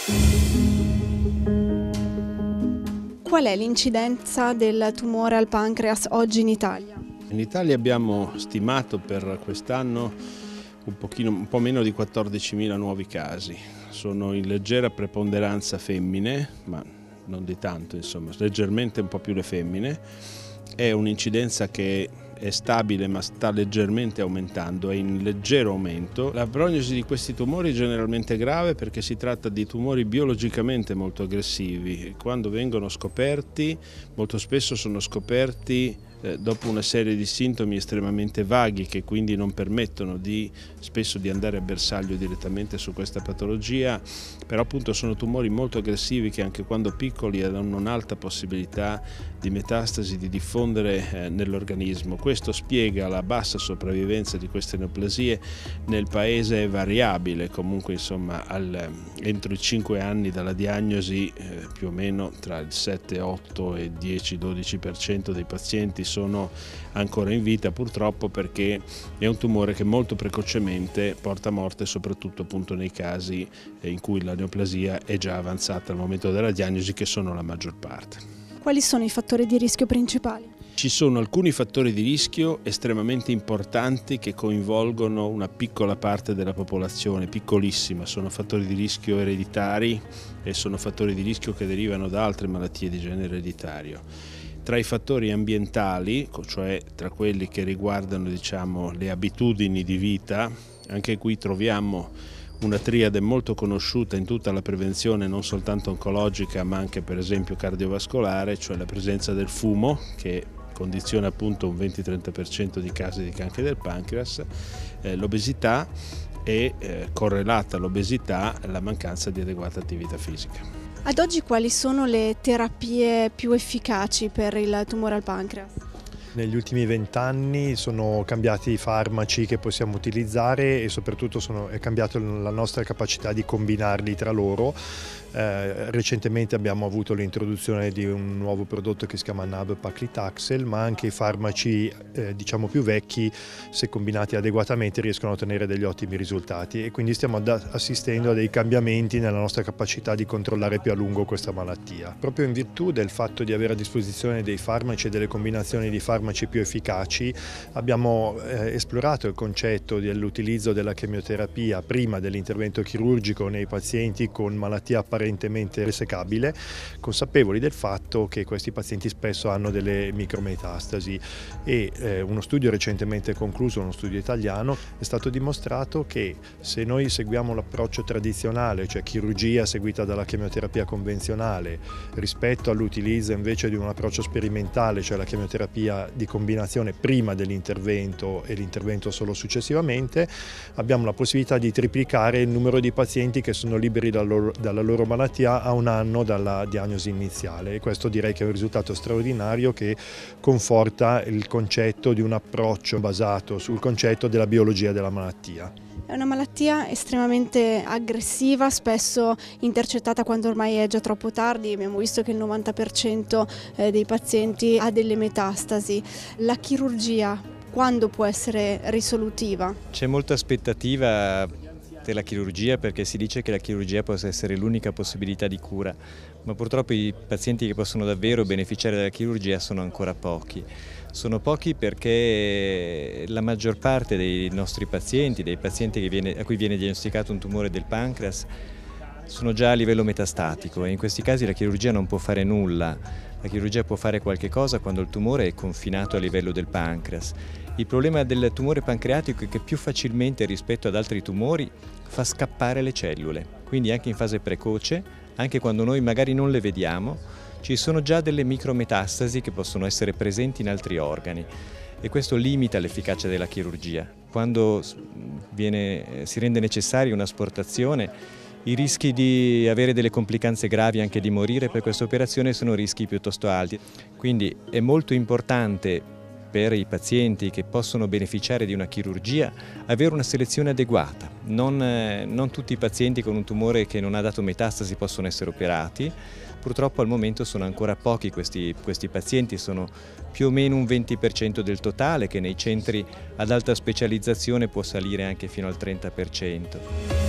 Qual è l'incidenza del tumore al pancreas oggi in Italia? In Italia abbiamo stimato per quest'anno un po' meno di 14.000 nuovi casi. Sono in leggera preponderanza femmine, ma non di tanto, insomma, leggermente un po' più le femmine. È un'incidenza che è stabile ma sta leggermente aumentando, è in leggero aumento. La prognosi di questi tumori è generalmente grave perché si tratta di tumori biologicamente molto aggressivi. Quando vengono scoperti, molto spesso sono scoperti dopo una serie di sintomi estremamente vaghi che quindi non permettono spesso di andare a bersaglio direttamente su questa patologia, però appunto sono tumori molto aggressivi che anche quando piccoli hanno un'alta possibilità di metastasi, di diffondere nell'organismo. Questo spiega la bassa sopravvivenza di queste neoplasie nel paese. È variabile, comunque insomma entro i 5 anni dalla diagnosi più o meno tra il 7, 8 e 10-12% dei pazienti sono ancora in vita, purtroppo, perché è un tumore che molto precocemente porta a morte, soprattutto appunto nei casi in cui la neoplasia è già avanzata al momento della diagnosi, che sono la maggior parte. Quali sono i fattori di rischio principali? Ci sono alcuni fattori di rischio estremamente importanti che coinvolgono una piccola parte della popolazione, piccolissima. Sono fattori di rischio ereditari e sono fattori di rischio che derivano da altre malattie di genere ereditario. Tra i fattori ambientali, cioè tra quelli che riguardano le abitudini di vita, anche qui troviamo una triade molto conosciuta in tutta la prevenzione, non soltanto oncologica ma anche per esempio cardiovascolare, cioè la presenza del fumo, che condiziona appunto un 20-30% di casi di cancro del pancreas, l'obesità e correlata all'obesità la mancanza di adeguata attività fisica. Ad oggi quali sono le terapie più efficaci per il tumore al pancreas? Negli ultimi 20 anni sono cambiati i farmaci che possiamo utilizzare e soprattutto è cambiata la nostra capacità di combinarli tra loro. Recentemente abbiamo avuto l'introduzione di un nuovo prodotto che si chiama Nab-Paclitaxel, ma anche i farmaci diciamo più vecchi, se combinati adeguatamente, riescono a ottenere degli ottimi risultati, e quindi stiamo assistendo a dei cambiamenti nella nostra capacità di controllare più a lungo questa malattia. Proprio in virtù del fatto di avere a disposizione dei farmaci e delle combinazioni di farmaci più efficaci, abbiamo esplorato il concetto dell'utilizzo della chemioterapia prima dell'intervento chirurgico nei pazienti con malattia apparentemente resecabile, consapevoli del fatto che questi pazienti spesso hanno delle micrometastasi, e uno studio recentemente concluso, uno studio italiano, è stato dimostrato che se noi seguiamo l'approccio tradizionale, cioè chirurgia seguita dalla chemioterapia convenzionale, rispetto all'utilizzo invece di un approccio sperimentale, cioè la chemioterapia di combinazione prima dell'intervento e l'intervento solo successivamente, abbiamo la possibilità di triplicare il numero di pazienti che sono liberi dalla loro malattia a un anno dalla diagnosi iniziale, e questo direi che è un risultato straordinario che conforta il concetto di un approccio basato sul concetto della biologia della malattia. È una malattia estremamente aggressiva, spesso intercettata quando ormai è già troppo tardi. Abbiamo visto che il 90% dei pazienti ha delle metastasi. La chirurgia quando può essere risolutiva? C'è molta aspettativa della chirurgia, perché si dice che la chirurgia possa essere l'unica possibilità di cura, ma purtroppo i pazienti che possono davvero beneficiare dalla chirurgia sono ancora pochi. Sono pochi perché la maggior parte dei nostri pazienti, dei pazienti a cui viene diagnosticato un tumore del pancreas, sono già a livello metastatico, e in questi casi la chirurgia non può fare nulla. La chirurgia può fare qualche cosa quando il tumore è confinato a livello del pancreas. Il problema del tumore pancreatico è che più facilmente rispetto ad altri tumori fa scappare le cellule, quindi anche in fase precoce, anche quando noi magari non le vediamo, ci sono già delle micrometastasi che possono essere presenti in altri organi, e questo limita l'efficacia della chirurgia. Quando si rende necessaria un'asportazione, i rischi di avere delle complicanze gravi, anche di morire per questa operazione, sono rischi piuttosto alti. Quindi è molto importante per i pazienti che possono beneficiare di una chirurgia avere una selezione adeguata. Non tutti i pazienti con un tumore che non ha dato metastasi possono essere operati. Purtroppo al momento sono ancora pochi questi pazienti, sono più o meno un 20% del totale, che nei centri ad alta specializzazione può salire anche fino al 30%.